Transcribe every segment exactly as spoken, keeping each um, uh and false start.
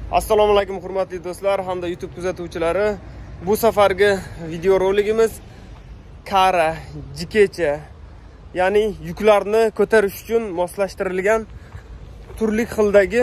Assalomu alaykum hurmatli do'stlar hamda YouTube kuzatuvchilari. Bu safargi video roligimiz Kara jikecha, ya'ni yuklarni ko'tarish uchun moslashtirilgan turli xildagi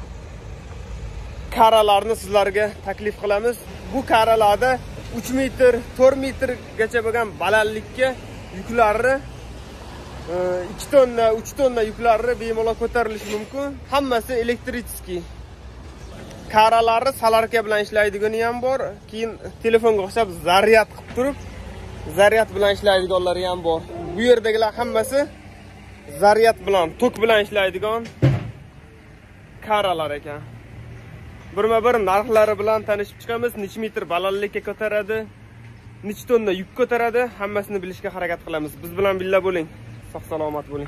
karalarni sizlarga taklif qilamiz. Bu karalarda uch metr, to'rt metrgacha bo'lgan balandlikka yuklarni ikki tonna, uch tonna yuklarni bemalol ko'tarilishi mumkin. Hammasi elektrichskiy. Karalarni salarka bilan ishlaydigani ham bor. Keyin telefonga o'xshab zaryad qilib turib, zaryad bilan ishlaydiganlari ham bor. Bu yerdagilar hammasi zaryad bilan, tok bilan ishlaydigan karalar ekan. Birma-bir narxlari bilan tanishib chiqamiz. Necha metr balandlikka ko'taradi, necha tonna yuk ko'taradi, hammasini bilishga harakat qilamiz. Biz bilan birga bo'ling. Sog' salomat bo'ling.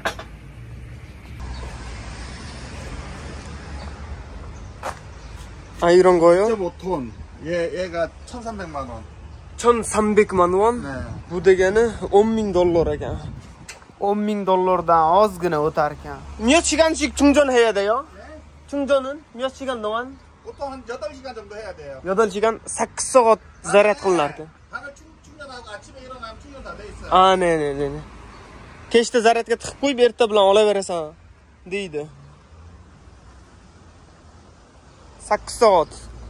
이런 거요? 오 톤. 얘, 얘가 천삼백만 원. 천삼백만 원? 네. Bu degani o'n ming dollar ekan. o'n ming dollardan ozgina o'tar ekan. 몇 시간씩 충전해야 돼요? 네? 충전은 몇 시간 동안? 보통 한 여덟 시간 정도 해야 돼요. 여덟 시간 sakkiz soat zaryad qilinar ekan. 방을 충, 충전하고 아침에 일어나면 충전 다 돼 있어요. 아, 네, 네, 네. Kechda zaryadga tiqib qo'yib erta bilan olaverasan deydi. sakkiz soat.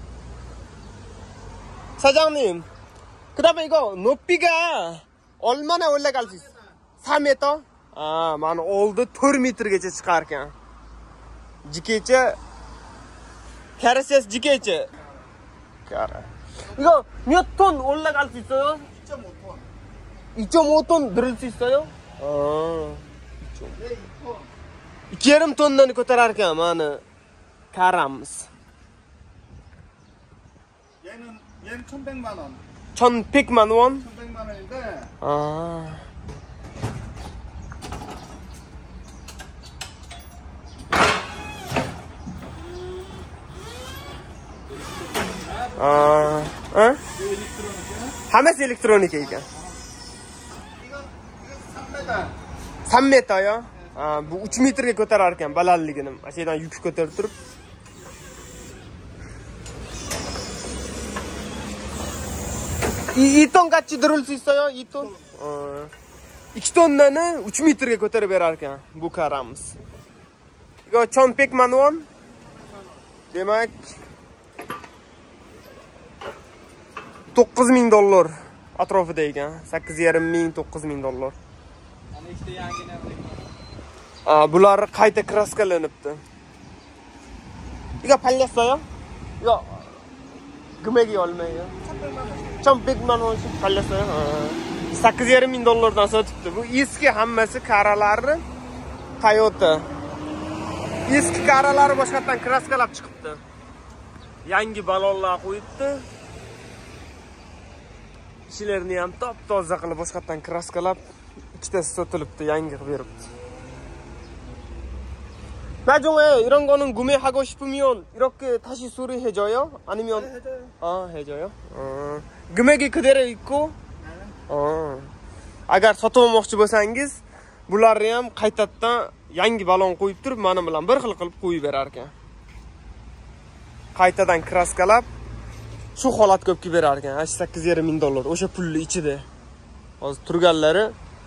사장님, 그다음에 이거 높이가 얼마나 올라갈 수 있어? 사 미터? 아, mana oldi to'rt metrgacha chiqar ekan. Jikecha. Karasiz jikecha. Kara. 이거 몇 톤 올라갈 수 있어요? 이 점 오 톤. 이 점 오 톤 들을 수 있어요? 아. 네, 이 톤. ikki yarim tonnani ko'tarar ekan mana karamiz. 얘는 얘는 천백만 원. 천백만 원? 천백만 원인데. 아. 아, 어? 하면서 엘렉트로닉이야. 이거 이거 삼 미터. 삼 미터요? 아, 뭐 uch metrga ko'tarar ekan balandligini. Ashyadan yuk ko'tarib turib. 이 톤 같이 들을 수 있어요? 이 톤? 어. ikki tonnani uch metrga ko'tarib berar ekan bu karamiz. 이거 천백만 원? Demak to'qqiz ming dollar atrofida ekan. sakkiz yarim ming, to'qqiz ming dollar. Ana işte yangina. 아, bular qayta kraskalanibdi. 이거 팔렸어요? 이거 금액이 얼마예요? 천백만 원씩 팔렸어요. sakkiz yarim ming dollardan sotibdi. Bu eski hammasi karalarni Toyota. Eski karalari boshqatdan kraskalab chiqibdi. Yangi balonlar qo'yibdi. Ichlarini ham top-toza qilib boshqatdan kraskalab ikkitasi sotilibdi, yangi qilib beribdi. 나중에 이런 거는 구매하고 싶으면 이렇게 다시 수리해줘요? 아니면 네, 해줘요. 아, 해줘요? 어. 금액이 그대로 있고 네. 어. agar sotib olmoqchi bo'lsangiz, bularni ham qaytadan yangi balon qo'yib turib, mana bilan bir xil qilib qo'yib berar ekan. Qaytadan kraskalab shu holatga olib berar ekan. sakkiz yarim ming dollar o'sha pulni ichida. Hozir turganlari.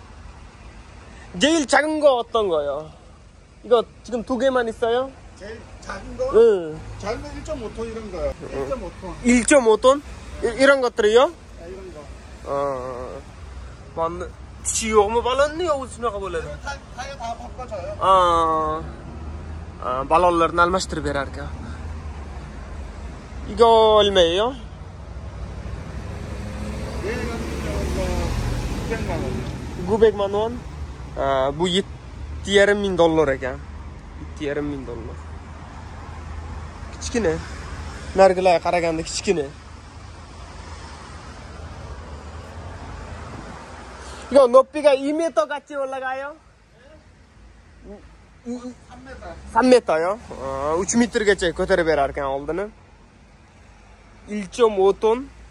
제일 작은 거 어떤 거요? 이거 지금 두 개만 있어요? 제일 작은 거? 응. 작은 거 일 점 오 톤 이런 거요. 일 점 오 톤. 일 점 오 톤? 이, 이런 것들이요? 네, 이런 거. 어. 맞네. 지옥 뭐 발랐니? 어디서 나가 볼래? 다 타이어 다 바꿔줘요. 아. 아, balonlarni almashtirib berar ekan. 이거 얼마예요? 얘가 구백만 원. 구백만 원? 아, bu yetti yarim ming dollar ekan. yetti yarim ming dollar. Kichkina. Nargilarga qaraganda kichkina. 이거 높이가 이 미터 같이 올라가요? 삼 미터. 삼 미터요? 어, uch metrgacha ko'tarib berar ekan oldini. 일 점 오 톤?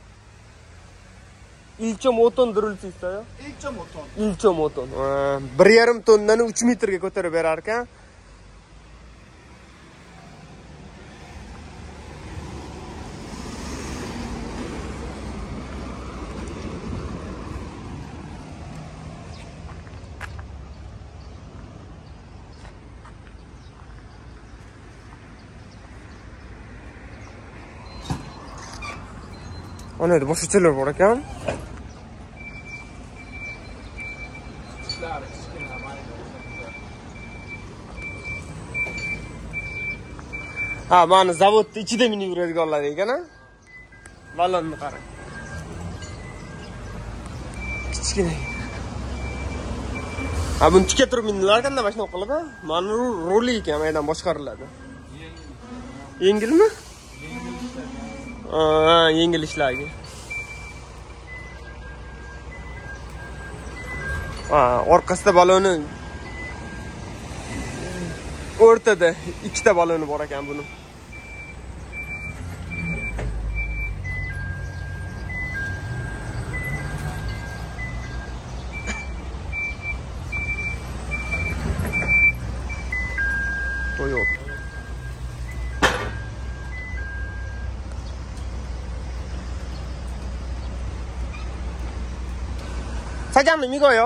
일 점 오 톤 들을 수 있어요? 일 점 오 톤. 일 점 오 톤. 어, bir yarim tonnani uch metrga ko'tarib berar ekan. Ana edi, boshqachalar bor ekan. Ha, mana zavodning ichida minib yuradiganlar ekan-a. Ballonni qarang. Kichkina. Ha, buni tikka turib mindilar ekanda mashina qilib, ha? Mana roli ekan, maydan boshqariladi. Yengilmi? Ha, yengil ishlarga. Ha, orqasida baloni o'rtada ikkita baloni bor ekan buni. Toyota. 사장님 이거요?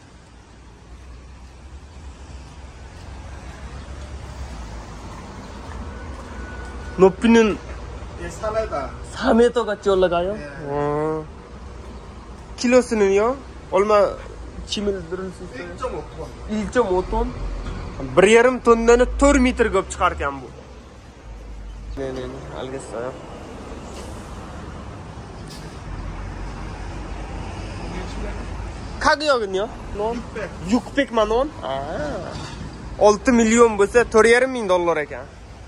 높이는 사 미터. 사 미터같이 올라가요? 네. 어. 킬로수는요? 얼마 짐을 들을 수 있어요? 일 점 오 톤. 일 점 오 톤? bir yarim tonnani to'rt metr ko'p chiqar ekan bu. Ne ne ne, alges어요. 가격은요? 육백만 원? 아. olti million bo'lsa to'rt yarim ming dollar ekan.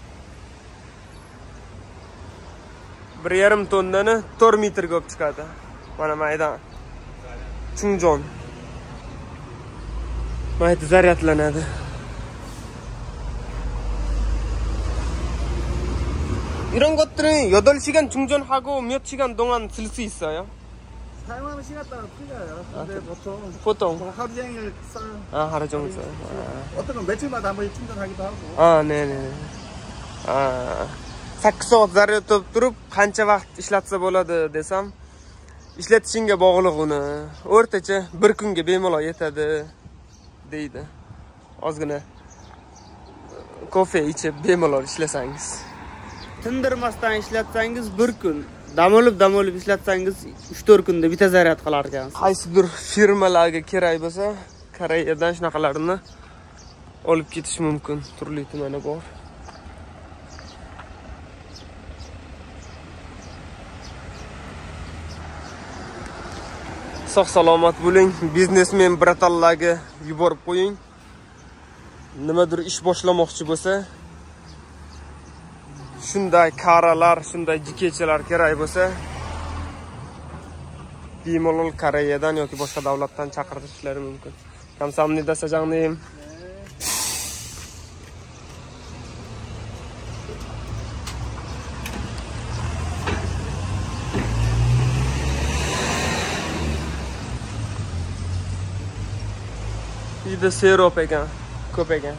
bir yarim tonnani to'rt metr ko'p chiqadi. Mana maydon. Chungjon. Mayda zaryadlanadi. 이런 것들은 여덟 시간 충전하고 몇 시간 동안 쓸 수 있어요? 사용하는 시간 따라 틀려요. 근데 보통 보통 하루 종일 써요. 아, 하루 종일 써요. 아. 어떤 건 며칠마다 한 번씩 충전하기도 하고. 아, 네네. 아, sakkiz soat zaryad turib qancha vaqt ishlatsa bo'ladi desam, ishlatishingga bog'liq uni. O'rtacha bir kunga bemalol yetadi deydi. Ozgina kofe ichib bemalol ishlasangiz. Tindirmasdan ishlatsangiz bir kun, dam olib dam olib ishlatsangiz uch to'rt kunda bitta zaryad qilar ekansiz. Qaysi bir firmalarga kerak bo'lsa, Koreyadan shunaqalarini olib ketish mumkin. Turli tumani bor. Sog' salomat bo'ling, biznesmen bratallarga yuborib qo'ying. Nimadir ish boshlamoqchi bo'lsa, shunday karalar, shunday jikechalar kerak bo'lsa, bemalol Koreyadan yoki boshqa davlatdan chaqirishlari mumkin. Kamsamnida sajangniyim. Uyda serop ekan, ko'p ekan.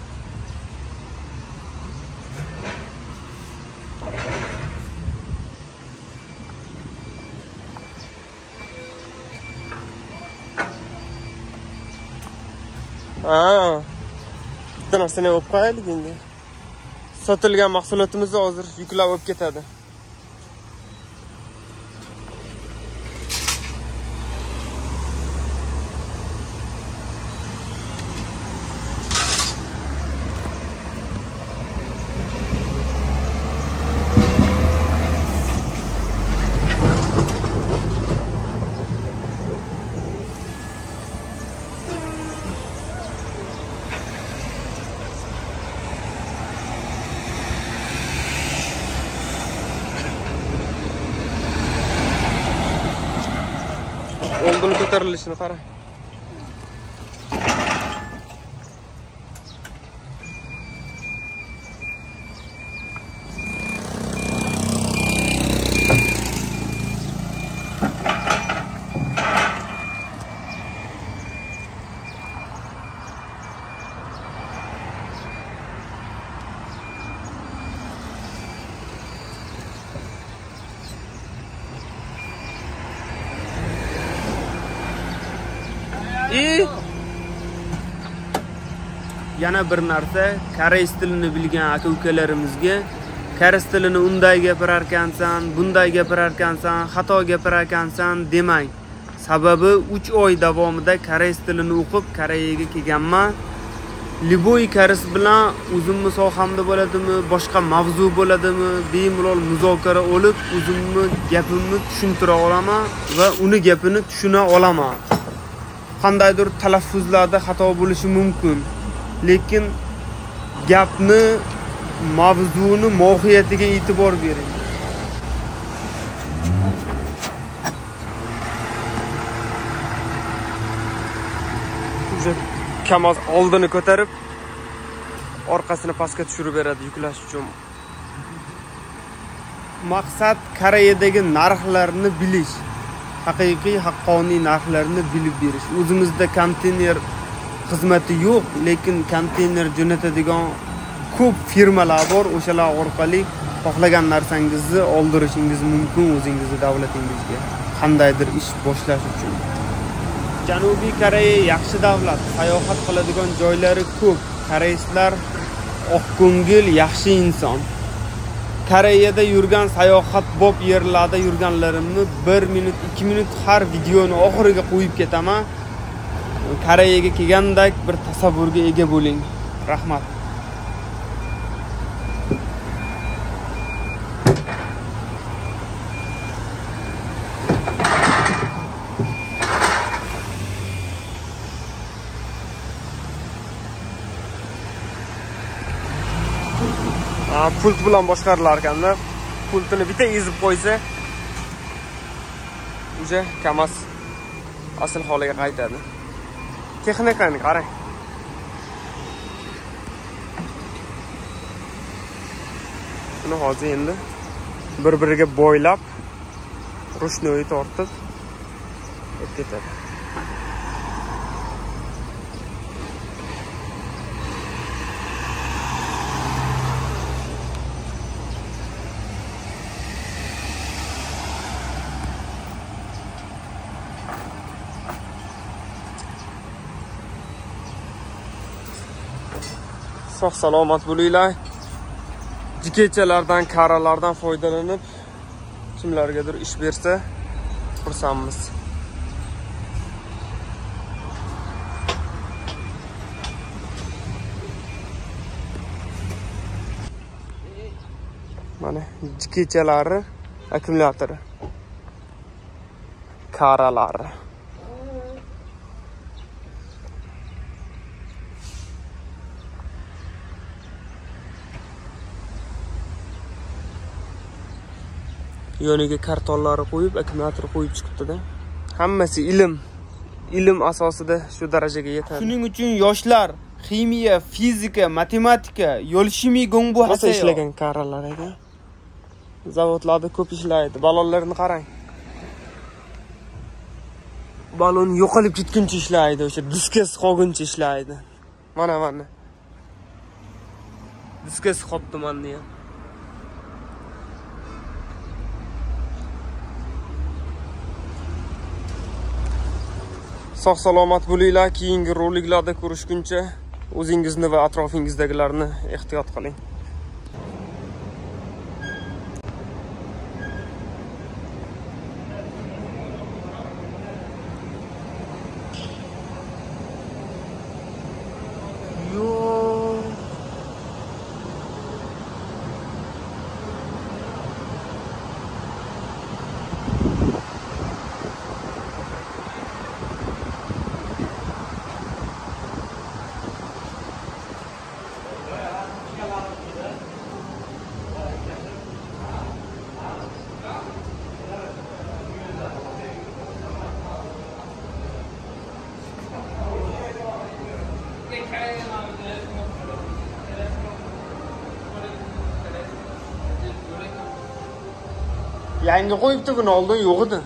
Ha. Bitta narsani olib qo'yaylik endi. Sotilgan mahsulotimizni hozir yuklab olib ketadi. Oldunu ko'tarilishini qara. И yana bir narsa, koreys tilini bilgan aka-ukalarimizga Karis tilini unday gapirar ekansan, bunday gapirar ekansan, xato gapirar ekansan demang. Sababi uch oy davomida koreys tilini o'qib Koreyaga kelganman. Liboy karis bilan o'zimni sohamda bo'ladimi, boshqa mavzu bo'ladimi, bemalol muzokara olib, o'zimni gapimni tushuntira olaman va uni gapini tushuna olaman. Qandaydir talaffuzlarda xato bo'lishi mumkin, lekin gapni, mavzuni mohiyatiga e'tibor bering. Kamaz oldini ko'tarib, orqasini pastga tushirib beradi yuklash uchun. Maqsad Koreyadagi narxlarni bilish, haqiqiy haqqoniy narxlarni bilib berish. O'zimizda konteyner xizmati yo'q, lekin konteyner jo'natadigan ko'p firmalar bor. O'shalar orqali xohlagan narsangizni oldirishingiz mumkin o'zingizni davlatingizga. Qandaydir ish boshlash uchun. Janubiy Koreya yaxshi davlat, sayohat qiladigan joylari ko'p. Koreyslar oqko'ngil, yaxshi inson. Koreyada yurgan sayohat bob yerlarda yurganlarimni bir minut, ikki minut har videoni oxiriga qo'yib ketaman. Koreyaga kelgandek bir tasavvurga ega bo'ling. Rahmat. Pult bilan boshqarilar ekanda, pultini bitta ezib qo'ysa, uje Kamaz asl holiga qaytadi. Texnikani qarang. Buni hozir endi bir-biriga bo'ylab, rushnoyi tortib ketadi. Sog' salomat bo'linglar. Jikechalardan, karalardan foydalanib, kimlargadir ish bersa, xursandmiz. Mana jikechalari, akkumulyatori, karalari. Yoniga kartonlari qo'yib, akkumulyator qo'yib chiqibdi-da. Hammasi ilm, ilm asosida shu darajaga yetadi. Shuning uchun yoshlar ximiya, fizika, matematika, yo'l shimi gongbu hasa ishlagan karalar edi. Zavodlarda ko'p ishlaydi. Balonlarni qarang. Balon yo'qolib ketguncha ishlaydi, o'sha diskasi qolguncha ishlaydi. Mana mana. Diskasi qolibdi menni ham. Sog' salomat bo'linglar. Keyingi roliklarda ko'rishguncha o'zingizni va atrofingizdagilarni ehtiyot qiling. Yangi qo'yibdi, buni oldin yo'q edi.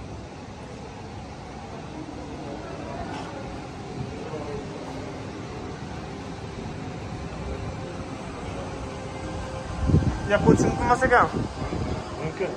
Ya qo'ysin qilmas ekan. Mumkin.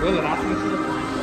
Böyle rahatlıkla.